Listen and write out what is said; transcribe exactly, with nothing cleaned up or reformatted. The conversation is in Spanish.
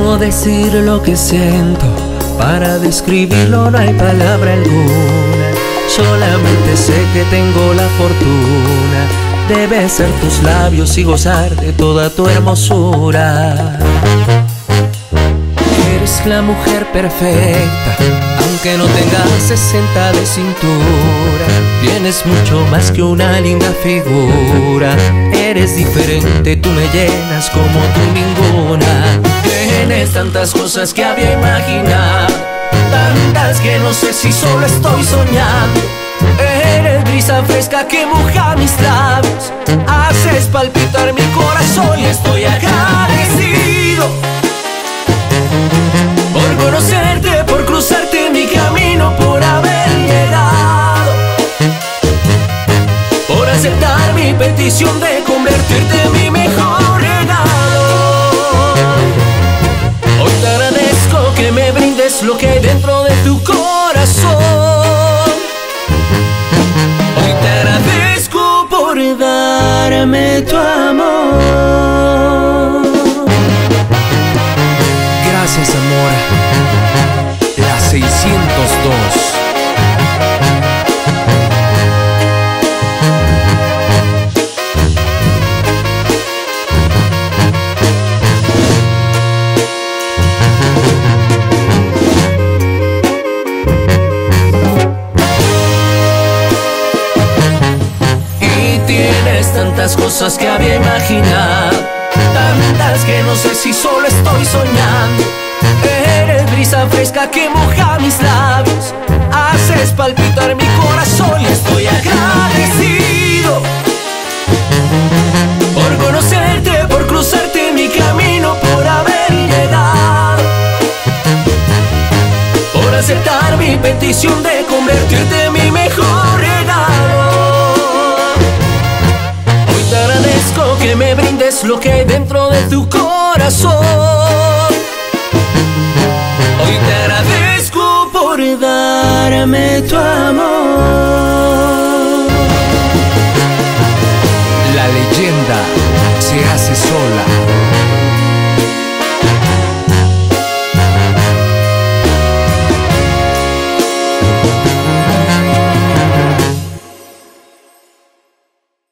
cómo decir lo que siento, para describirlo no hay palabra alguna. Solamente sé que tengo la fortuna de besar tus labios y gozar de toda tu hermosura. Eres la mujer perfecta, aunque no tengas sesenta de cintura. Tienes mucho más que una linda figura. Eres diferente, tú me llenas como tú ninguna. Tienes tantas cosas que había imaginado, tantas que no sé si solo estoy soñando. Eres brisa fresca que moja mis labios, haces palpitar mi corazón y estoy agradecido por conocerte, por cruzarte mi camino, por haber llegado, por aceptar mi petición de convertirte en mi mejor regalo. Hoy te agradezco que me brindes lo que hay dentro de tu corazón. Hoy te agradezco por darme tu amor. Gracias, amor. La seiscientos dos. Tantas cosas que había imaginado, tantas que no sé si solo estoy soñando. Eres brisa fresca que moja mis labios, haces palpitar mi corazón y estoy agradecido por conocerte, por cruzarte mi camino, por haber llegado, por aceptar mi petición de convertirte en mi mejor regalo. Que me brindes lo que hay dentro de tu corazón. Hoy te agradezco por darme tu amor. La leyenda